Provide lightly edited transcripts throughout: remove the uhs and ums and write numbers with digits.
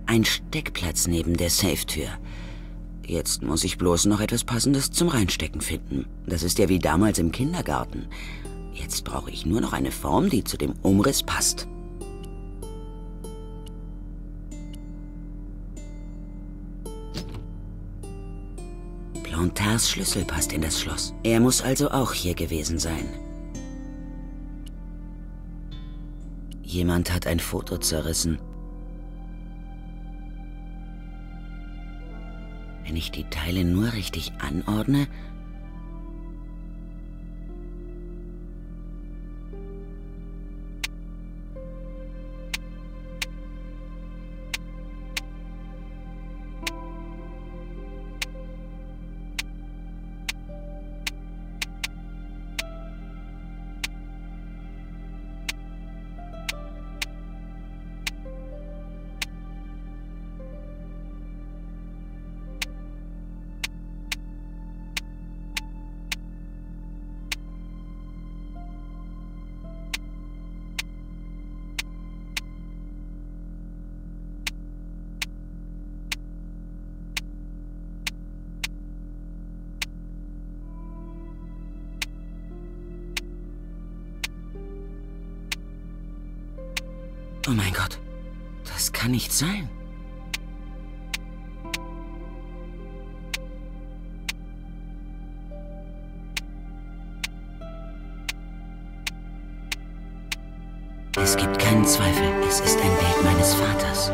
Ein Steckplatz neben der Safe-Tür. Jetzt muss ich bloß noch etwas Passendes zum Reinstecken finden. Das ist ja wie damals im Kindergarten. Jetzt brauche ich nur noch eine Form, die zu dem Umriss passt. Plantards Schlüssel passt in das Schloss. Er muss also auch hier gewesen sein. Jemand hat ein Foto zerrissen. Wenn ich die Teile nur richtig anordne... Oh mein Gott, das kann nicht sein. Es gibt keinen Zweifel, es ist ein Bild meines Vaters.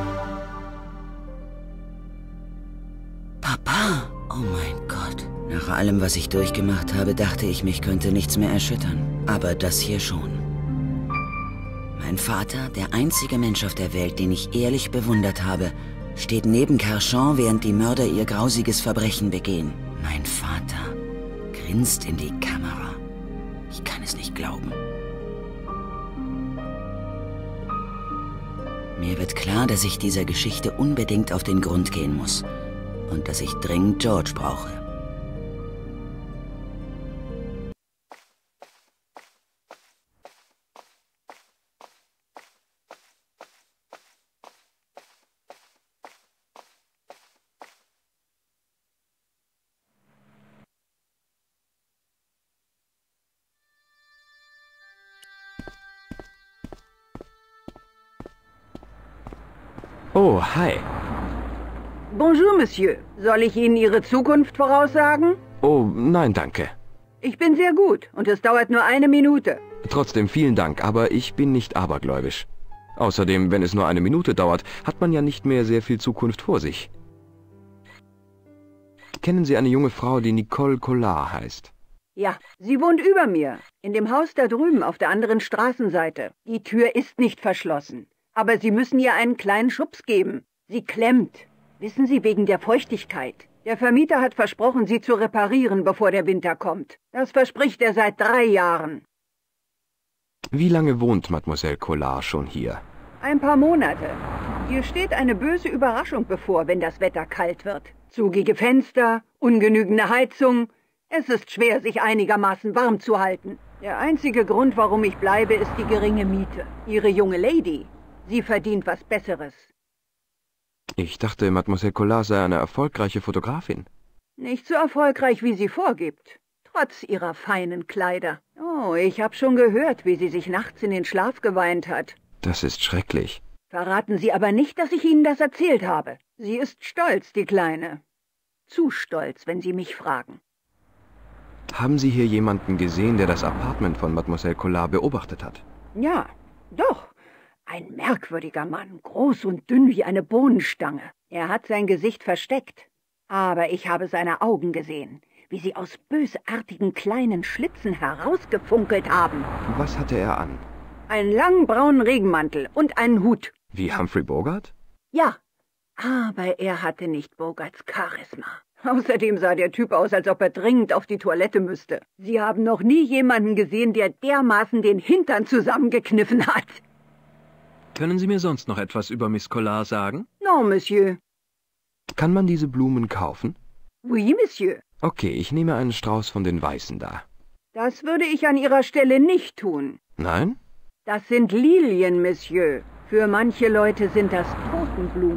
Papa! Oh mein Gott. Nach allem, was ich durchgemacht habe, dachte ich, mich könnte nichts mehr erschüttern. Aber das hier schon. Mein Vater, der einzige Mensch auf der Welt, den ich ehrlich bewundert habe, steht neben Carchon, während die Mörder ihr grausiges Verbrechen begehen. Mein Vater grinst in die Kamera. Ich kann es nicht glauben. Mir wird klar, dass ich dieser Geschichte unbedingt auf den Grund gehen muss. Und dass ich dringend George brauche. Oh, hi. Bonjour, Monsieur. Soll ich Ihnen Ihre Zukunft voraussagen? Oh, nein, danke. Ich bin sehr gut und es dauert nur 1 Minute. Trotzdem vielen Dank, aber ich bin nicht abergläubisch. Außerdem, wenn es nur 1 Minute dauert, hat man ja nicht mehr sehr viel Zukunft vor sich. Kennen Sie eine junge Frau, die Nicole Collard heißt? Ja, sie wohnt über mir, in dem Haus da drüben auf der anderen Straßenseite. Die Tür ist nicht verschlossen, aber Sie müssen ihr einen kleinen Schubs geben. Sie klemmt. Wissen Sie, wegen der Feuchtigkeit. Der Vermieter hat versprochen, sie zu reparieren, bevor der Winter kommt. Das verspricht er seit 3 Jahren. Wie lange wohnt Mademoiselle Collard schon hier? Ein paar Monate. Ihr steht eine böse Überraschung bevor, wenn das Wetter kalt wird. Zugige Fenster, ungenügende Heizung. Es ist schwer, sich einigermaßen warm zu halten. Der einzige Grund, warum ich bleibe, ist die geringe Miete. Ihre junge Lady, sie verdient was Besseres. Ich dachte, Mademoiselle Collard sei eine erfolgreiche Fotografin. Nicht so erfolgreich, wie sie vorgibt. Trotz ihrer feinen Kleider. Oh, ich habe schon gehört, wie sie sich nachts in den Schlaf geweint hat. Das ist schrecklich. Verraten Sie aber nicht, dass ich Ihnen das erzählt habe. Sie ist stolz, die Kleine. Zu stolz, wenn Sie mich fragen. Haben Sie hier jemanden gesehen, der das Apartment von Mademoiselle Collard beobachtet hat? Ja, doch. Ein merkwürdiger Mann, groß und dünn wie eine Bohnenstange. Er hat sein Gesicht versteckt. Aber ich habe seine Augen gesehen, wie sie aus bösartigen kleinen Schlitzen herausgefunkelt haben. Was hatte er an? Einen langen braunen Regenmantel und einen Hut. Wie Humphrey Bogart? Ja, aber er hatte nicht Bogarts Charisma. Außerdem sah der Typ aus, als ob er dringend auf die Toilette müsste. Sie haben noch nie jemanden gesehen, der dermaßen den Hintern zusammengekniffen hat. Können Sie mir sonst noch etwas über Miss Collard sagen? Non, Monsieur. Kann man diese Blumen kaufen? Oui, Monsieur. Okay, ich nehme einen Strauß von den Weißen da. Das würde ich an Ihrer Stelle nicht tun. Nein? Das sind Lilien, Monsieur. Für manche Leute sind das Totenblumen.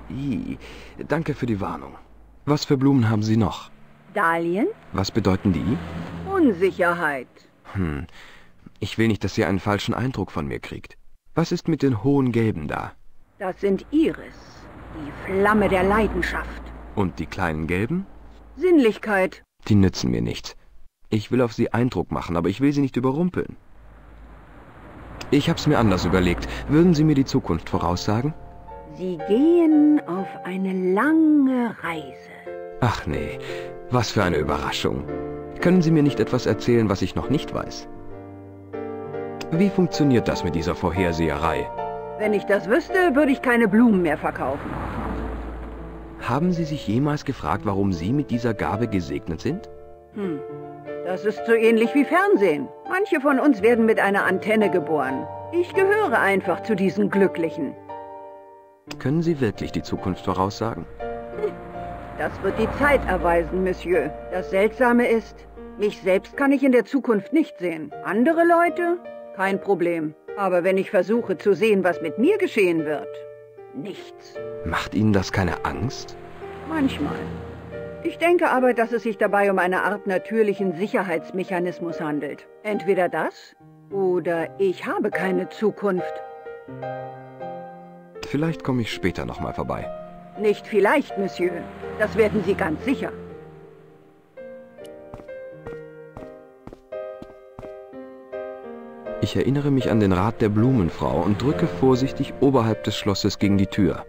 Danke für die Warnung. Was für Blumen haben Sie noch? Dahlien? Was bedeuten die? Unsicherheit. Ich will nicht, dass sie einen falschen Eindruck von mir kriegt. Was ist mit den hohen Gelben da? Das sind Iris, die Flamme der Leidenschaft. Und die kleinen Gelben? Sinnlichkeit. Die nützen mir nichts. Ich will auf sie Eindruck machen, aber ich will sie nicht überrumpeln. Ich hab's mir anders überlegt. Würden Sie mir die Zukunft voraussagen? Sie gehen auf eine lange Reise. Ach nee, was für eine Überraschung. Können Sie mir nicht etwas erzählen, was ich noch nicht weiß? Wie funktioniert das mit dieser Vorherseherei? Wenn ich das wüsste, würde ich keine Blumen mehr verkaufen. Haben Sie sich jemals gefragt, warum Sie mit dieser Gabe gesegnet sind? Das ist so ähnlich wie Fernsehen. Manche von uns werden mit einer Antenne geboren. Ich gehöre einfach zu diesen Glücklichen. Können Sie wirklich die Zukunft voraussagen? Das wird die Zeit erweisen, Monsieur. Das Seltsame ist, mich selbst kann ich in der Zukunft nicht sehen. Andere Leute? Kein Problem. Aber wenn ich versuche zu sehen, was mit mir geschehen wird, nichts. Macht Ihnen das keine Angst? Manchmal. Ich denke aber, dass es sich dabei um eine Art natürlichen Sicherheitsmechanismus handelt. Entweder das oder ich habe keine Zukunft. Vielleicht komme ich später nochmal vorbei. Nicht vielleicht, Monsieur. Das werden Sie ganz sicher. Ich erinnere mich an den Rat der Blumenfrau und drücke vorsichtig oberhalb des Schlosses gegen die Tür.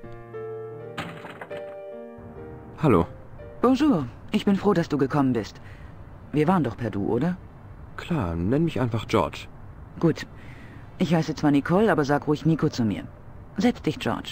Hallo. Bonjour, ich bin froh, dass du gekommen bist. Wir waren doch per Du, oder? Klar, nenn mich einfach George. Gut. Ich heiße zwar Nicole, aber sag ruhig Nico zu mir. Setz dich, George.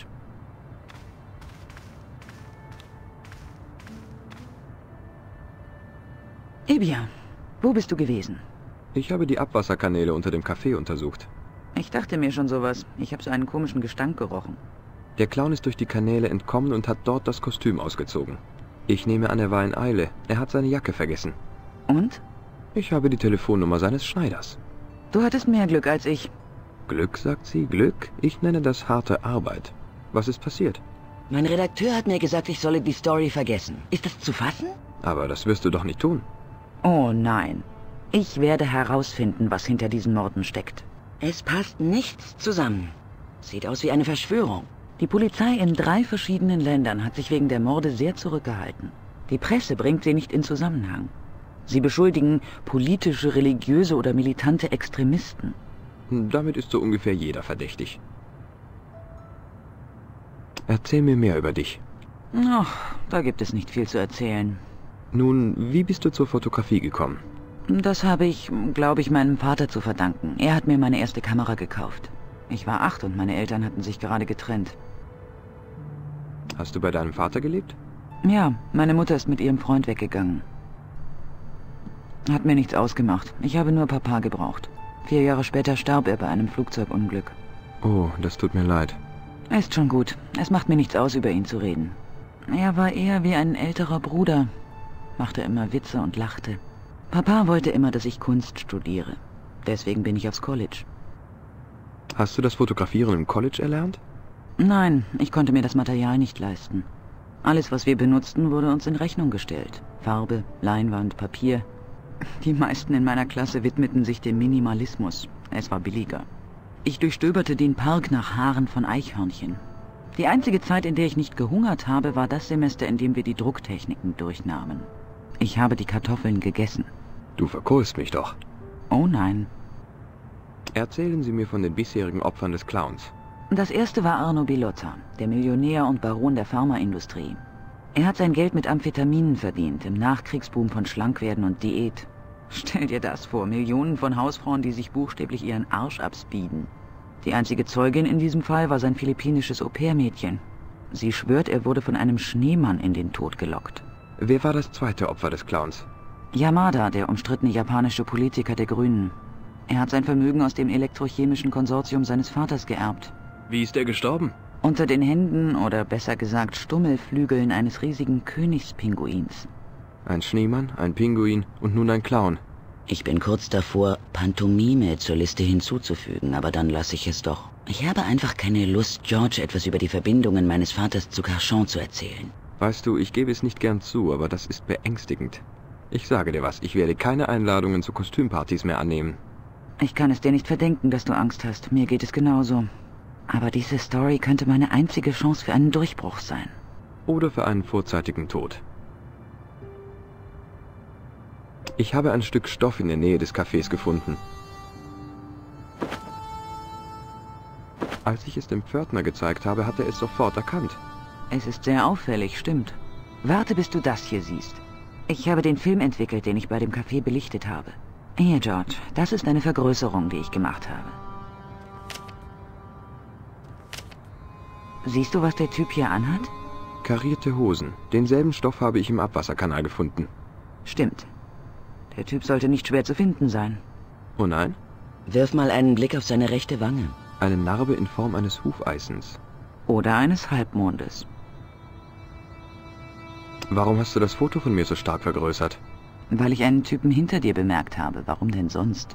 Eh bien, wo bist du gewesen? Ich habe die Abwasserkanäle unter dem Café untersucht. Ich dachte mir schon sowas. Ich habe so einen komischen Gestank gerochen. Der Clown ist durch die Kanäle entkommen und hat dort das Kostüm ausgezogen. Ich nehme an, er war in Eile. Er hat seine Jacke vergessen. Und? Ich habe die Telefonnummer seines Schneiders. Du hattest mehr Glück als ich. Glück, sagt sie, Glück? Ich nenne das harte Arbeit. Was ist passiert? Mein Redakteur hat mir gesagt, ich solle die Story vergessen. Ist das zu fassen? Aber das wirst du doch nicht tun. Oh nein. Ich werde herausfinden, was hinter diesen Morden steckt. Es passt nichts zusammen. Sieht aus wie eine Verschwörung. Die Polizei in 3 verschiedenen Ländern hat sich wegen der Morde sehr zurückgehalten. Die Presse bringt sie nicht in Zusammenhang. Sie beschuldigen politische, religiöse oder militante Extremisten. Damit ist so ungefähr jeder verdächtig. Erzähl mir mehr über dich. Ach, da gibt es nicht viel zu erzählen. Nun, wie bist du zur Fotografie gekommen? Das habe ich, glaube ich, meinem Vater zu verdanken. Er hat mir meine erste Kamera gekauft. Ich war 8 und meine Eltern hatten sich gerade getrennt. Hast du bei deinem Vater gelebt? Ja, meine Mutter ist mit ihrem Freund weggegangen. Hat mir nichts ausgemacht. Ich habe nur Papa gebraucht. 4 Jahre später starb er bei einem Flugzeugunglück. Oh, das tut mir leid. Ist schon gut. Es macht mir nichts aus, über ihn zu reden. Er war eher wie ein älterer Bruder. Machte immer Witze und lachte. Papa wollte immer, dass ich Kunst studiere. Deswegen bin ich aufs College. Hast du das Fotografieren im College erlernt? Nein, ich konnte mir das Material nicht leisten. Alles, was wir benutzten, wurde uns in Rechnung gestellt. Farbe, Leinwand, Papier. Die meisten in meiner Klasse widmeten sich dem Minimalismus. Es war billiger. Ich durchstöberte den Park nach Haaren von Eichhörnchen. Die einzige Zeit, in der ich nicht gehungert habe, war das Semester, in dem wir die Drucktechniken durchnahmen. Ich habe die Kartoffeln gegessen. Du verkohlst mich doch. Oh nein. Erzählen Sie mir von den bisherigen Opfern des Clowns. Das erste war Arno Bilotta, der Millionär und Baron der Pharmaindustrie. Er hat sein Geld mit Amphetaminen verdient, im Nachkriegsboom von Schlankwerden und Diät. Stell dir das vor, Millionen von Hausfrauen, die sich buchstäblich ihren Arsch abspeeden. Die einzige Zeugin in diesem Fall war sein philippinisches Au-pair-Mädchen. Sie schwört, er wurde von einem Schneemann in den Tod gelockt. Wer war das zweite Opfer des Clowns? Yamada, der umstrittene japanische Politiker der Grünen. Er hat sein Vermögen aus dem elektrochemischen Konsortium seines Vaters geerbt. Wie ist er gestorben? Unter den Händen, oder besser gesagt Stummelflügeln eines riesigen Königspinguins. Ein Schneemann, ein Pinguin und nun ein Clown. Ich bin kurz davor, Pantomime zur Liste hinzuzufügen, aber dann lasse ich es doch. Ich habe einfach keine Lust, George etwas über die Verbindungen meines Vaters zu Carchon zu erzählen. Weißt du, ich gebe es nicht gern zu, aber das ist beängstigend. Ich sage dir was, ich werde keine Einladungen zu Kostümpartys mehr annehmen. Ich kann es dir nicht verdenken, dass du Angst hast. Mir geht es genauso. Aber diese Story könnte meine einzige Chance für einen Durchbruch sein. Oder für einen vorzeitigen Tod. Ich habe ein Stück Stoff in der Nähe des Cafés gefunden. Als ich es dem Pförtner gezeigt habe, hat er es sofort erkannt. Es ist sehr auffällig, stimmt. Warte, bis du das hier siehst. Ich habe den Film entwickelt, den ich bei dem Café belichtet habe. Hier, George, das ist eine Vergrößerung, die ich gemacht habe. Siehst du, was der Typ hier anhat? Karierte Hosen. Denselben Stoff habe ich im Abwasserkanal gefunden. Stimmt. Der Typ sollte nicht schwer zu finden sein. Oh nein? Wirf mal einen Blick auf seine rechte Wange. Eine Narbe in Form eines Hufeisens. Oder eines Halbmondes. Warum hast du das Foto von mir so stark vergrößert? Weil ich einen Typen hinter dir bemerkt habe. Warum denn sonst?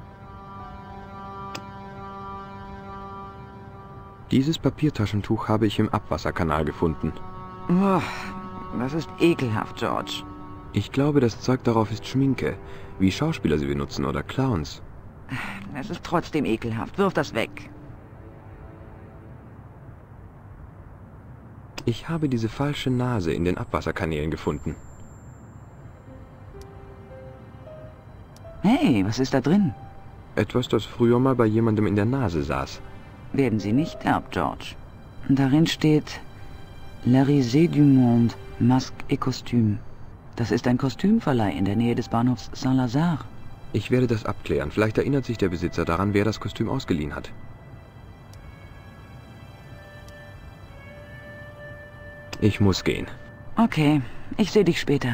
Dieses Papiertaschentuch habe ich im Abwasserkanal gefunden. Oh, das ist ekelhaft, George. Ich glaube, das Zeug darauf ist Schminke, wie Schauspieler sie benutzen oder Clowns. Es ist trotzdem ekelhaft. Wirf das weg. Ich habe diese falsche Nase in den Abwasserkanälen gefunden. Hey, was ist da drin? Etwas, das früher mal bei jemandem in der Nase saß. Werden Sie nicht ab, George. Darin steht La Risée du Monde, Masque et Costume. Das ist ein Kostümverleih in der Nähe des Bahnhofs Saint-Lazare. Ich werde das abklären. Vielleicht erinnert sich der Besitzer daran, wer das Kostüm ausgeliehen hat. Ich muss gehen. Okay, ich sehe dich später.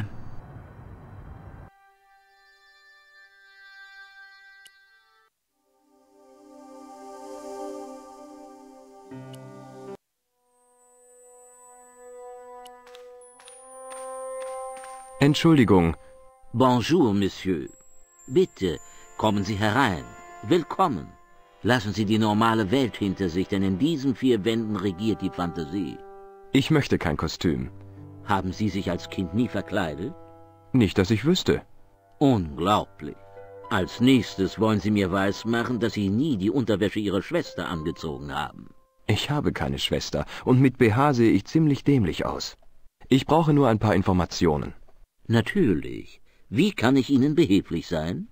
Entschuldigung. Bonjour, Monsieur. Bitte, kommen Sie herein. Willkommen. Lassen Sie die normale Welt hinter sich, denn in diesen 4 Wänden regiert die Fantasie. Ich möchte kein Kostüm. Haben Sie sich als Kind nie verkleidet? Nicht, dass ich wüsste. Unglaublich. Als nächstes wollen Sie mir weismachen, dass Sie nie die Unterwäsche Ihrer Schwester angezogen haben. Ich habe keine Schwester und mit BH sehe ich ziemlich dämlich aus. Ich brauche nur ein paar Informationen. Natürlich. Wie kann ich Ihnen behilflich sein?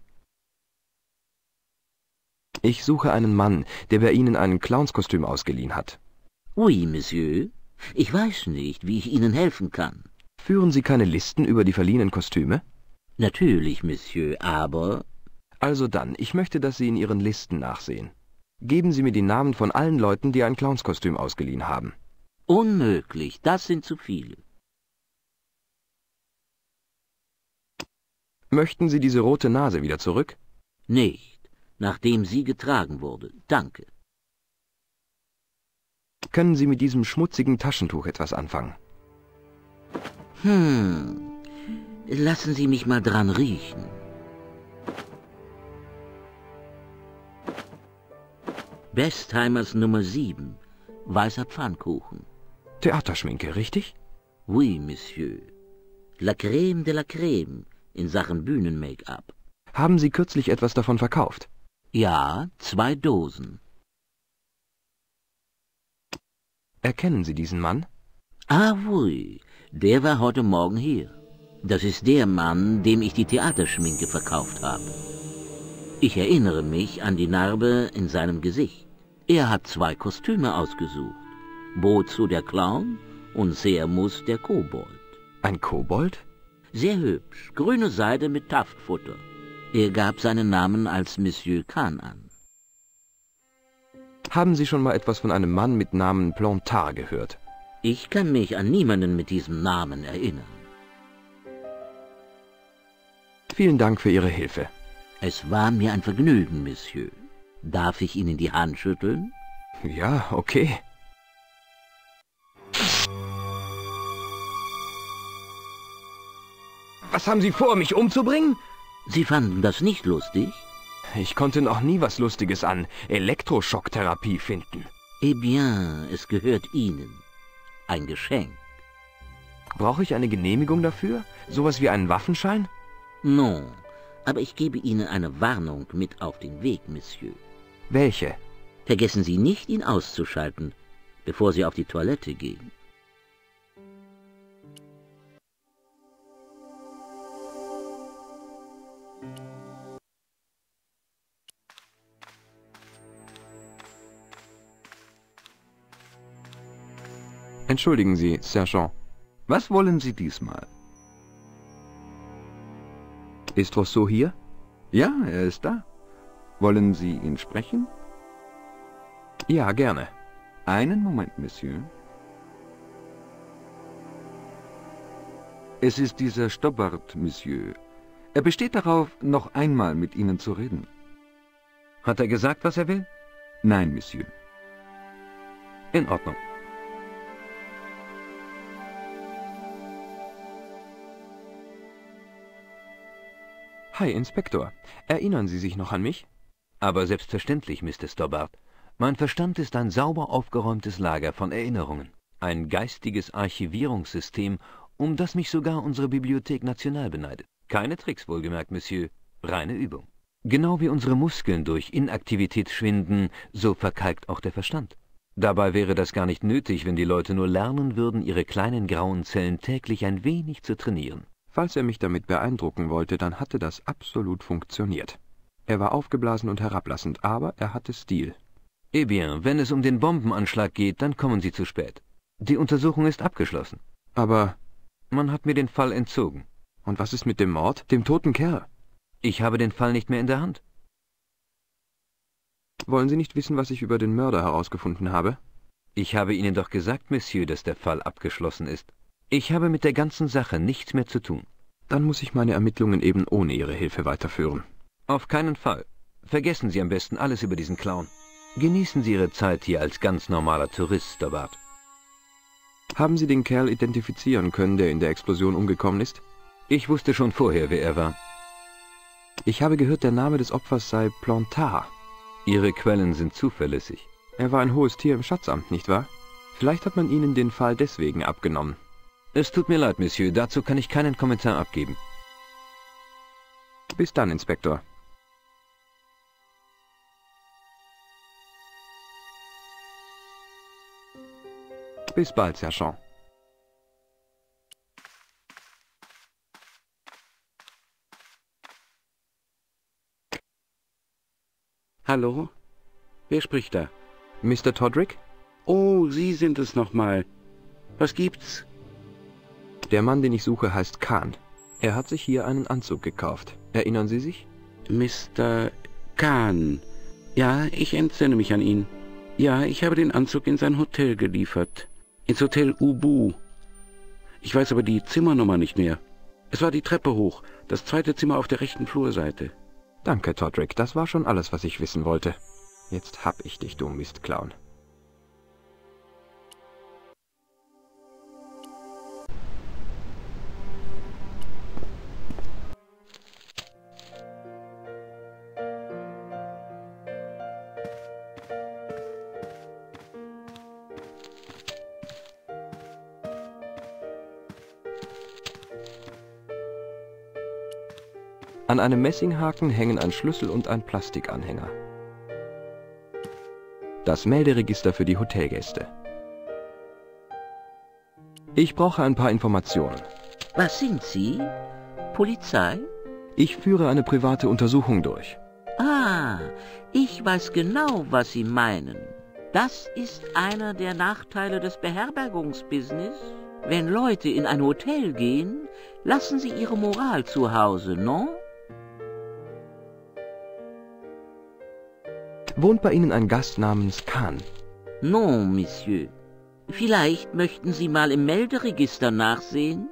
Ich suche einen Mann, der bei Ihnen ein Clownskostüm ausgeliehen hat. Oui, Monsieur. Ich weiß nicht, wie ich Ihnen helfen kann. Führen Sie keine Listen über die verliehenen Kostüme? Natürlich, Monsieur, aber... Also dann, ich möchte, dass Sie in Ihren Listen nachsehen. Geben Sie mir die Namen von allen Leuten, die ein Clownskostüm ausgeliehen haben. Unmöglich, das sind zu viele. Möchten Sie diese rote Nase wieder zurück? Nicht, nachdem sie getragen wurde. Danke. Können Sie mit diesem schmutzigen Taschentuch etwas anfangen? Lassen Sie mich mal dran riechen. Bestheimers Nummer 7, weißer Pfannkuchen. Theaterschminke, richtig? Oui, Monsieur. La crème de la crème in Sachen Bühnen-Make-up. Haben Sie kürzlich etwas davon verkauft? Ja, 2 Dosen. Erkennen Sie diesen Mann? Ah, oui, der war heute Morgen hier. Das ist der Mann, dem ich die Theaterschminke verkauft habe. Ich erinnere mich an die Narbe in seinem Gesicht. Er hat 2 Kostüme ausgesucht. Bozo der Clown und Sermus der Kobold. Ein Kobold? Sehr hübsch, grüne Seide mit Taftfutter. Er gab seinen Namen als Monsieur Kahn an. Haben Sie schon mal etwas von einem Mann mit Namen Plantard gehört? Ich kann mich an niemanden mit diesem Namen erinnern. Vielen Dank für Ihre Hilfe. Es war mir ein Vergnügen, Monsieur. Darf ich Ihnen die Hand schütteln? Ja, okay. Was haben Sie vor, mich umzubringen? Sie fanden das nicht lustig? Ich konnte noch nie was Lustiges an Elektroschocktherapie finden. Eh bien, es gehört Ihnen. Ein Geschenk. Brauche ich eine Genehmigung dafür? Sowas wie einen Waffenschein? Non, aber ich gebe Ihnen eine Warnung mit auf den Weg, Monsieur. Welche? Vergessen Sie nicht, ihn auszuschalten, bevor Sie auf die Toilette gehen. Entschuldigen Sie, Sergeant. Was wollen Sie diesmal? Ist Rousseau hier? Ja, er ist da. Wollen Sie ihn sprechen? Ja, gerne. Einen Moment, Monsieur. Es ist dieser Stobbart, Monsieur. Er besteht darauf, noch einmal mit Ihnen zu reden. Hat er gesagt, was er will? Nein, Monsieur. In Ordnung. Hi, Inspektor. Erinnern Sie sich noch an mich? Aber selbstverständlich, Mr. Stobbart. Mein Verstand ist ein sauber aufgeräumtes Lager von Erinnerungen. Ein geistiges Archivierungssystem, um das mich sogar unsere Bibliothek Nationale beneidet. Keine Tricks, wohlgemerkt, Monsieur. Reine Übung. Genau wie unsere Muskeln durch Inaktivität schwinden, so verkalkt auch der Verstand. Dabei wäre das gar nicht nötig, wenn die Leute nur lernen würden, ihre kleinen grauen Zellen täglich ein wenig zu trainieren. Falls er mich damit beeindrucken wollte, dann hatte das absolut funktioniert. Er war aufgeblasen und herablassend, aber er hatte Stil. Eh bien, wenn es um den Bombenanschlag geht, dann kommen Sie zu spät. Die Untersuchung ist abgeschlossen. Aber man hat mir den Fall entzogen. Und was ist mit dem Mord, dem toten Kerl? Ich habe den Fall nicht mehr in der Hand. Wollen Sie nicht wissen, was ich über den Mörder herausgefunden habe? Ich habe Ihnen doch gesagt, Monsieur, dass der Fall abgeschlossen ist. Ich habe mit der ganzen Sache nichts mehr zu tun. Dann muss ich meine Ermittlungen eben ohne Ihre Hilfe weiterführen. Auf keinen Fall. Vergessen Sie am besten alles über diesen Clown. Genießen Sie Ihre Zeit hier als ganz normaler Tourist, Stobbart. Haben Sie den Kerl identifizieren können, der in der Explosion umgekommen ist? Ich wusste schon vorher, wer er war. Ich habe gehört, der Name des Opfers sei Plantard. Ihre Quellen sind zuverlässig. Er war ein hohes Tier im Schatzamt, nicht wahr? Vielleicht hat man Ihnen den Fall deswegen abgenommen. Es tut mir leid, Monsieur, dazu kann ich keinen Kommentar abgeben. Bis dann, Inspektor. Bis bald, Sergeant. Hallo? Wer spricht da? Mr. Todrick? Oh, Sie sind es nochmal. Was gibt's? Der Mann, den ich suche, heißt Kahn. Er hat sich hier einen Anzug gekauft. Erinnern Sie sich? Mr. Kahn. Ja, ich entsinne mich an ihn. Ja, ich habe den Anzug in sein Hotel geliefert. Ins Hotel Ubu. Ich weiß aber die Zimmernummer nicht mehr. Es war die Treppe hoch, das zweite Zimmer auf der rechten Flurseite. Danke, Todrick. Das war schon alles, was ich wissen wollte. Jetzt hab ich dich, du Mistclown. An einem Messinghaken hängen ein Schlüssel und ein Plastikanhänger. Das Melderegister für die Hotelgäste. Ich brauche ein paar Informationen. Was sind Sie? Polizei? Ich führe eine private Untersuchung durch. Ah, ich weiß genau, was Sie meinen. Das ist einer der Nachteile des Beherbergungsbusiness. Wenn Leute in ein Hotel gehen, lassen sie ihre Moral zu Hause, non? Wohnt bei Ihnen ein Gast namens Kahn? Non, Monsieur. Vielleicht möchten Sie mal im Melderegister nachsehen?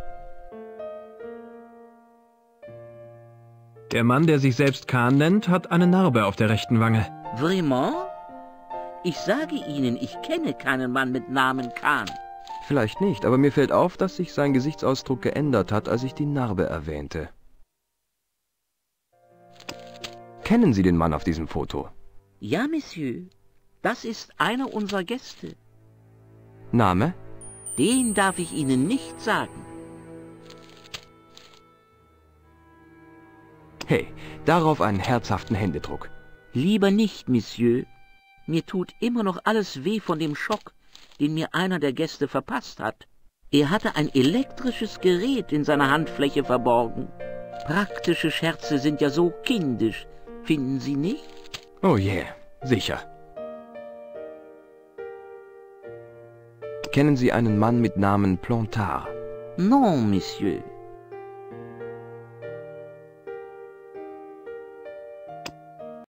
Der Mann, der sich selbst Kahn nennt, hat eine Narbe auf der rechten Wange. Vraiment? Ich sage Ihnen, ich kenne keinen Mann mit Namen Kahn. Vielleicht nicht, aber mir fällt auf, dass sich sein Gesichtsausdruck geändert hat, als ich die Narbe erwähnte. Kennen Sie den Mann auf diesem Foto? Ja, Monsieur. Das ist einer unserer Gäste. Name? Den darf ich Ihnen nicht sagen. Hey, darauf einen herzhaften Händedruck. Lieber nicht, Monsieur. Mir tut immer noch alles weh von dem Schock, den mir einer der Gäste verpasst hat. Er hatte ein elektrisches Gerät in seiner Handfläche verborgen. Praktische Scherze sind ja so kindisch, finden Sie nicht? Oh je, sicher. Kennen Sie einen Mann mit Namen Plantard? Non, Monsieur.